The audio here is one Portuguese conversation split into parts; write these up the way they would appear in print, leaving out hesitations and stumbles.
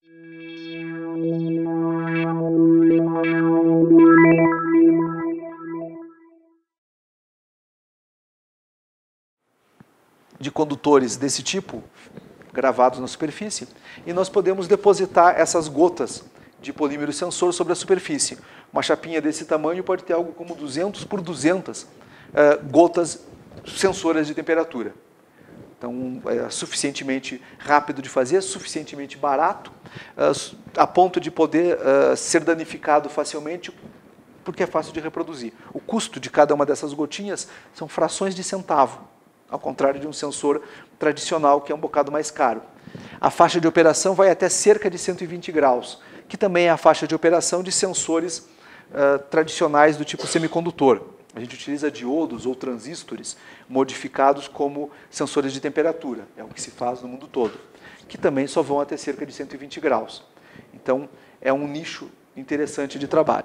De condutores desse tipo, gravados na superfície, e nós podemos depositar essas gotas de polímero sensor sobre a superfície. Uma chapinha desse tamanho pode ter algo como 200 por 200 gotas sensoras de temperatura. Então, é suficientemente rápido de fazer, suficientemente barato, a ponto de poder ser danificado facilmente, porque é fácil de reproduzir. O custo de cada uma dessas gotinhas são frações de centavo, ao contrário de um sensor tradicional, que é um bocado mais caro. A faixa de operação vai até cerca de 120 graus, que também é a faixa de operação de sensores tradicionais do tipo semicondutor. A gente utiliza diodos ou transistores modificados como sensores de temperatura, é o que se faz no mundo todo, que também só vão até cerca de 120 graus. Então, é um nicho interessante de trabalho.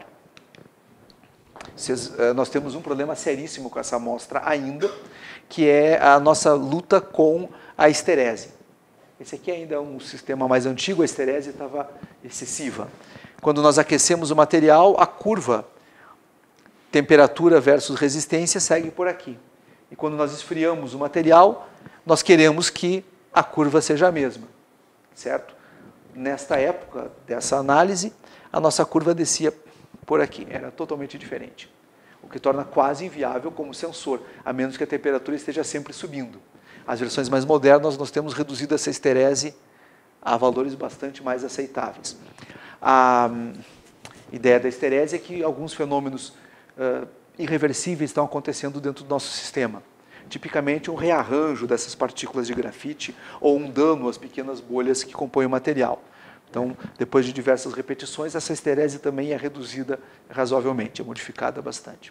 Nós temos um problema seríssimo com essa amostra ainda, que é a nossa luta com a esterese. Esse aqui ainda é um sistema mais antigo, a esterese estava excessiva. Quando nós aquecemos o material, a curva temperatura versus resistência segue por aqui. E quando nós esfriamos o material, nós queremos que a curva seja a mesma, certo? Nesta época dessa análise, a nossa curva descia por aqui, era totalmente diferente, o que torna quase inviável como sensor, a menos que a temperatura esteja sempre subindo. As versões mais modernas, nós temos reduzido essa esterese a valores bastante mais aceitáveis. A ideia da esterese é que alguns fenômenos irreversíveis estão acontecendo dentro do nosso sistema. Tipicamente, um rearranjo dessas partículas de grafite ou um dano às pequenas bolhas que compõem o material. Então, depois de diversas repetições, essa esterese também é reduzida razoavelmente, é modificada bastante.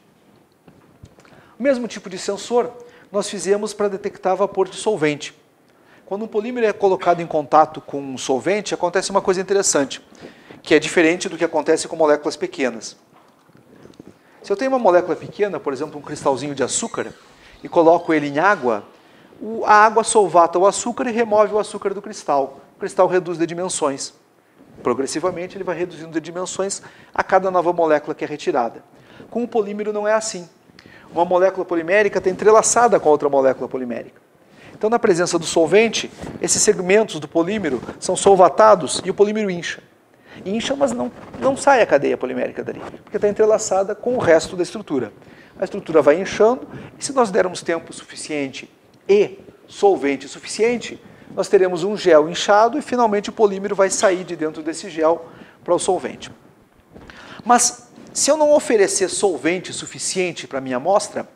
O mesmo tipo de sensor nós fizemos para detectar vapor de solvente. Quando um polímero é colocado em contato com um solvente, acontece uma coisa interessante, que é diferente do que acontece com moléculas pequenas. Se eu tenho uma molécula pequena, por exemplo, um cristalzinho de açúcar, e coloco ele em água, a água solvata o açúcar e remove o açúcar do cristal. O cristal reduz de dimensões. Progressivamente, ele vai reduzindo de dimensões a cada nova molécula que é retirada. Com o polímero não é assim. Uma molécula polimérica está entrelaçada com a outra molécula polimérica. Então, na presença do solvente, esses segmentos do polímero são solvatados e o polímero incha. Incha, mas não sai a cadeia polimérica dali, porque está entrelaçada com o resto da estrutura. A estrutura vai inchando, e se nós dermos tempo suficiente e solvente suficiente, nós teremos um gel inchado e finalmente o polímero vai sair de dentro desse gel para o solvente. Mas se eu não oferecer solvente suficiente para a minha amostra,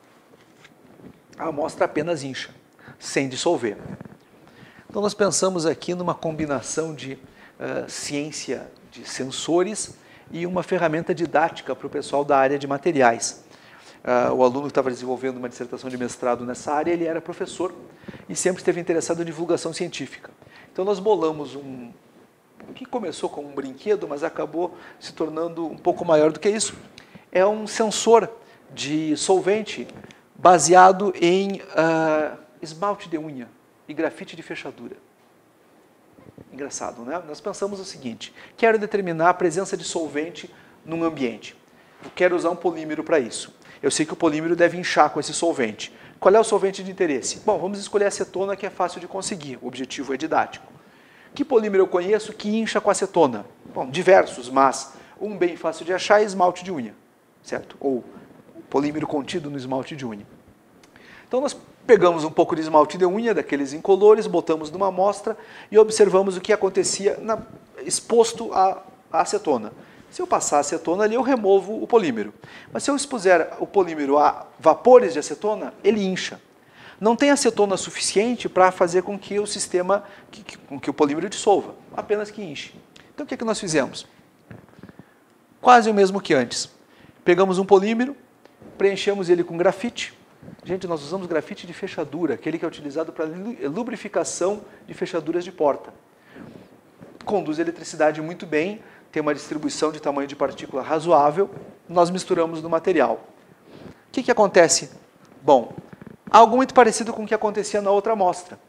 a amostra apenas incha, sem dissolver. Então nós pensamos aqui numa combinação de ciência de sensores e uma ferramenta didática para o pessoal da área de materiais. O aluno que estava desenvolvendo uma dissertação de mestrado nessa área, ele era professor e sempre esteve interessado em divulgação científica. Então nós bolamos o que começou como um brinquedo, mas acabou se tornando um pouco maior do que isso. É um sensor de solvente baseado em esmalte de unha e grafite de fechadura. Engraçado, né? Nós pensamos o seguinte: quero determinar a presença de solvente num ambiente. Eu quero usar um polímero para isso. Eu sei que o polímero deve inchar com esse solvente. Qual é o solvente de interesse? Bom, vamos escolher a acetona, que é fácil de conseguir. O objetivo é didático. Que polímero eu conheço que incha com acetona? Bom, diversos, mas um bem fácil de achar é esmalte de unha, certo? Ou polímero contido no esmalte de unha. Então nós pegamos um pouco de esmalte de unha, daqueles incolores, botamos numa amostra e observamos o que acontecia exposto à acetona. Se eu passar a acetona ali, eu removo o polímero. Mas se eu expuser o polímero a vapores de acetona, ele incha. Não tem acetona suficiente para fazer com que o sistema, com que o polímero dissolva, apenas que inche. Então o que é que nós fizemos? Quase o mesmo que antes. Pegamos um polímero, preenchemos ele com grafite. Gente, nós usamos grafite de fechadura, aquele que é utilizado para lubrificação de fechaduras de porta. Conduz a eletricidade muito bem, tem uma distribuição de tamanho de partícula razoável, nós misturamos no material. O que acontece? Bom, algo muito parecido com o que acontecia na outra amostra.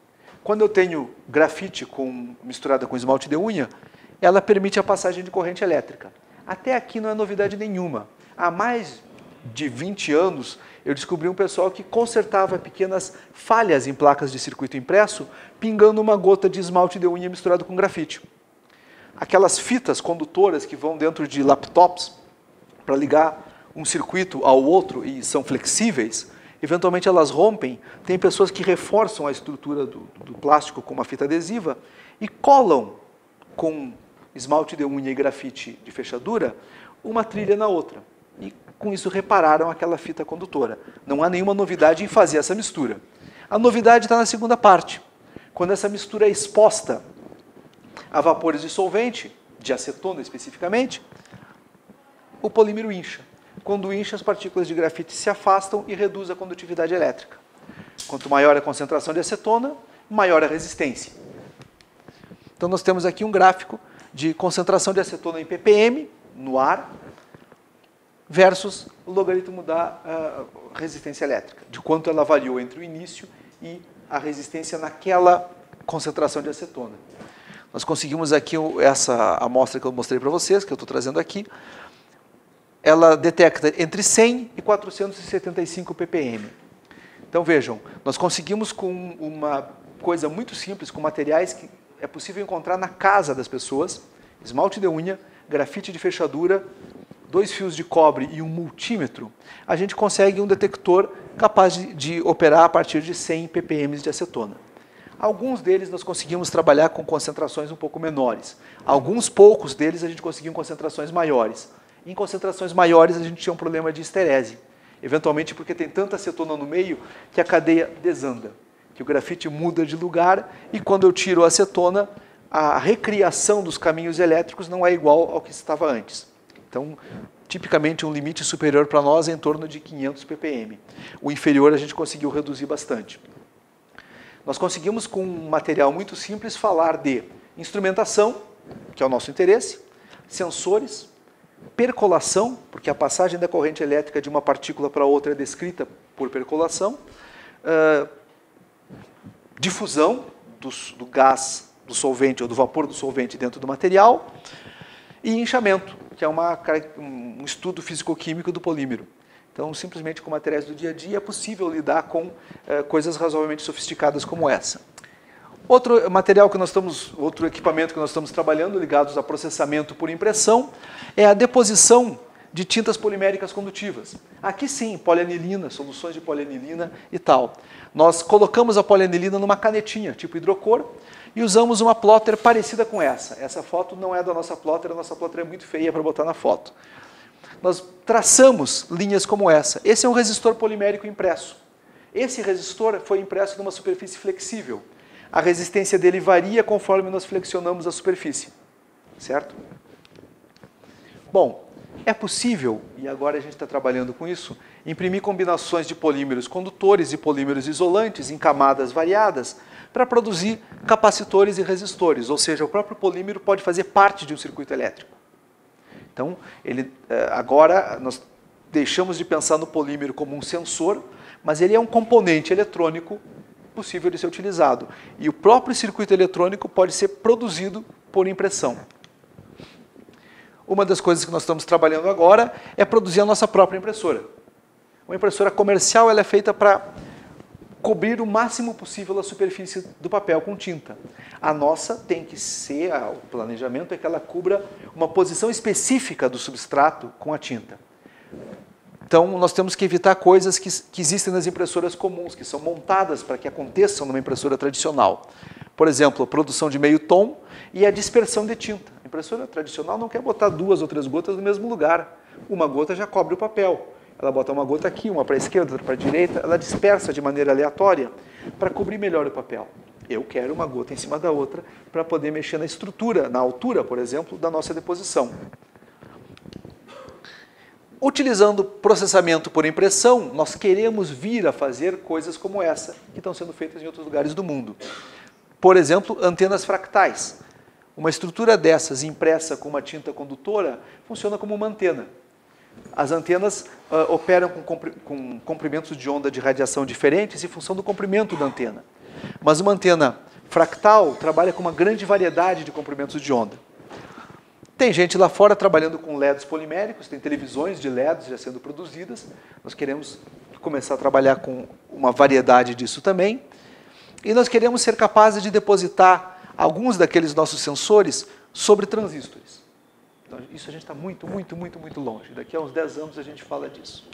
Quando eu tenho grafite misturada com esmalte de unha, ela permite a passagem de corrente elétrica. Até aqui não é novidade nenhuma. Há mais de 20 anos, eu descobri um pessoal que consertava pequenas falhas em placas de circuito impresso, pingando uma gota de esmalte de unha misturado com grafite. Aquelas fitas condutoras que vão dentro de laptops para ligar um circuito ao outro e são flexíveis, eventualmente elas rompem. Tem pessoas que reforçam a estrutura do plástico com uma fita adesiva e colam com esmalte de unha e grafite de fechadura uma trilha na outra. E com isso repararam aquela fita condutora. Não há nenhuma novidade em fazer essa mistura. A novidade está na segunda parte. Quando essa mistura é exposta a vapores de solvente, de acetona especificamente, o polímero incha. Quando incha, as partículas de grafite se afastam e reduz a condutividade elétrica. Quanto maior a concentração de acetona, maior a resistência. Então nós temos aqui um gráfico de concentração de acetona em ppm, no ar, versus o logaritmo da resistência elétrica, de quanto ela variou entre o início e a resistência naquela concentração de acetona. Nós conseguimos aqui essa amostra que eu mostrei para vocês, que eu estou trazendo aqui. Ela detecta entre 100 e 475 ppm. Então vejam, nós conseguimos com uma coisa muito simples, com materiais que é possível encontrar na casa das pessoas, esmalte de unha, grafite de fechadura, 2 fios de cobre e um multímetro, a gente consegue um detector capaz de operar a partir de 100 ppm de acetona. Alguns deles nós conseguimos trabalhar com concentrações um pouco menores. Alguns poucos deles a gente conseguiu em concentrações maiores. Em concentrações maiores a gente tinha um problema de esterese, eventualmente porque tem tanta acetona no meio que a cadeia desanda, que o grafite muda de lugar e quando eu tiro a acetona, a recriação dos caminhos elétricos não é igual ao que estava antes. Então, tipicamente um limite superior para nós é em torno de 500 ppm. O inferior a gente conseguiu reduzir bastante. Nós conseguimos com um material muito simples falar de instrumentação, que é o nosso interesse, sensores, percolação, porque a passagem da corrente elétrica de uma partícula para outra é descrita por percolação, difusão do gás do solvente ou do vapor do solvente dentro do material e inchamento, que é um estudo físico-químico do polímero. Então, simplesmente com materiais do dia a dia é possível lidar com coisas razoavelmente sofisticadas como essa. Outro equipamento que nós estamos trabalhando, ligados a processamento por impressão, é a deposição de tintas poliméricas condutivas. Aqui sim, polianilina, soluções de polianilina e tal. Nós colocamos a polianilina numa canetinha, tipo hidrocor, e usamos uma plotter parecida com essa. Essa foto não é da nossa plotter, a nossa plotter é muito feia para botar na foto. Nós traçamos linhas como essa. Esse é um resistor polimérico impresso. Esse resistor foi impresso numa superfície flexível. A resistência dele varia conforme nós flexionamos a superfície, certo? Bom, é possível, e agora a gente está trabalhando com isso, imprimir combinações de polímeros condutores e polímeros isolantes em camadas variadas para produzir capacitores e resistores, ou seja, o próprio polímero pode fazer parte de um circuito elétrico. Então, agora nós deixamos de pensar no polímero como um sensor, mas ele é um componente eletrônico possível de ser utilizado. E o próprio circuito eletrônico pode ser produzido por impressão. Uma das coisas que nós estamos trabalhando agora é produzir a nossa própria impressora. Uma impressora comercial ela é feita para cobrir o máximo possível a superfície do papel com tinta. A nossa tem que ser, o planejamento é que ela cubra uma posição específica do substrato com a tinta. Então, nós temos que evitar coisas que existem nas impressoras comuns, que são montadas para que aconteçam numa impressora tradicional. Por exemplo, a produção de meio tom e a dispersão de tinta. A impressora tradicional não quer botar 2 ou 3 gotas no mesmo lugar. Uma gota já cobre o papel. Ela bota uma gota aqui, uma para a esquerda, outra para a direita, ela dispersa de maneira aleatória para cobrir melhor o papel. Eu quero uma gota em cima da outra para poder mexer na estrutura, na altura, por exemplo, da nossa deposição. Utilizando processamento por impressão, nós queremos vir a fazer coisas como essa, que estão sendo feitas em outros lugares do mundo. Por exemplo, antenas fractais. Uma estrutura dessas impressa com uma tinta condutora funciona como uma antena. As antenas operam com comprimentos de onda de radiação diferentes em função do comprimento da antena. Mas uma antena Fractal trabalha com uma grande variedade de comprimentos de onda. Tem gente lá fora trabalhando com LEDs poliméricos, tem televisões de LEDs já sendo produzidas. Nós queremos começar a trabalhar com uma variedade disso também. E nós queremos ser capazes de depositar alguns daqueles nossos sensores sobre transistores. Então, isso a gente está muito longe. Daqui a uns 10 anos a gente fala disso.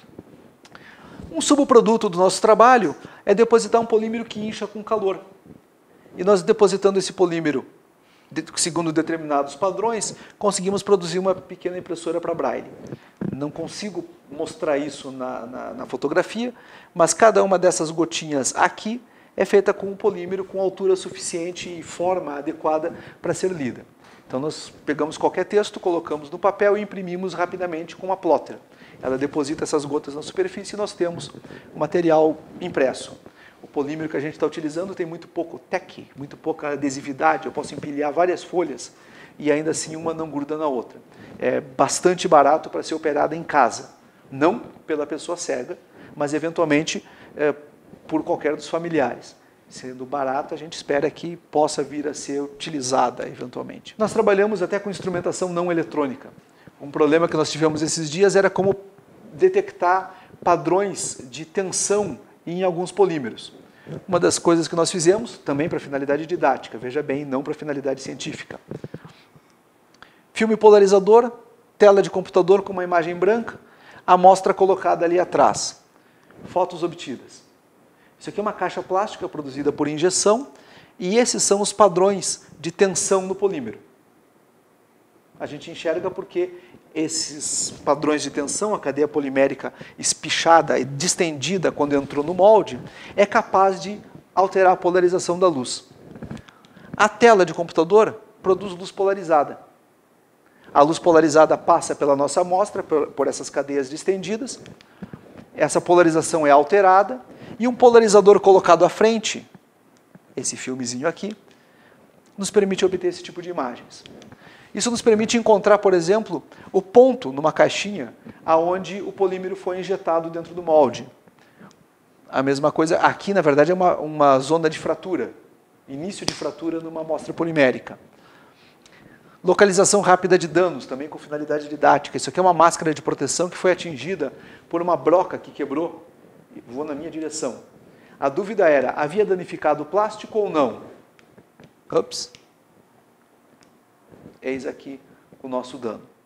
Um subproduto do nosso trabalho é depositar um polímero que incha com calor. E nós depositando esse polímero, segundo determinados padrões, conseguimos produzir uma pequena impressora para Braille. Não consigo mostrar isso na fotografia, mas cada uma dessas gotinhas aqui é feita com um polímero com altura suficiente e forma adequada para ser lida. Então nós pegamos qualquer texto, colocamos no papel e imprimimos rapidamente com uma plotter. Ela deposita essas gotas na superfície e nós temos o material impresso. O polímero que a gente está utilizando tem muito pouco tech, muito pouca adesividade. Eu posso empilhar várias folhas e ainda assim uma não gruda na outra. É bastante barato para ser operada em casa. Não pela pessoa cega, mas eventualmente por qualquer dos familiares. Sendo barato, a gente espera que possa vir a ser utilizada eventualmente. Nós trabalhamos até com instrumentação não eletrônica. Um problema que nós tivemos esses dias era como detectar padrões de tensão em alguns polímeros. Uma das coisas que nós fizemos, também para finalidade didática, veja bem, não para finalidade científica. Filme polarizador, tela de computador com uma imagem branca, amostra colocada ali atrás. Fotos obtidas. Isso aqui é uma caixa plástica produzida por injeção e esses são os padrões de tensão no polímero. A gente enxerga porque esses padrões de tensão, a cadeia polimérica espichada e distendida quando entrou no molde, é capaz de alterar a polarização da luz. A tela de computador produz luz polarizada. A luz polarizada passa pela nossa amostra, por essas cadeias distendidas. Essa polarização é alterada e um polarizador colocado à frente, esse filmezinho aqui, nos permite obter esse tipo de imagens. Isso nos permite encontrar, por exemplo, o ponto numa caixinha aonde o polímero foi injetado dentro do molde. A mesma coisa, aqui na verdade é uma zona de fratura, início de fratura numa amostra polimérica. Localização rápida de danos, também com finalidade didática. Isso aqui é uma máscara de proteção que foi atingida por uma broca que quebrou e voou na minha direção. A dúvida era, havia danificado o plástico ou não? Ups. Eis aqui o nosso dano.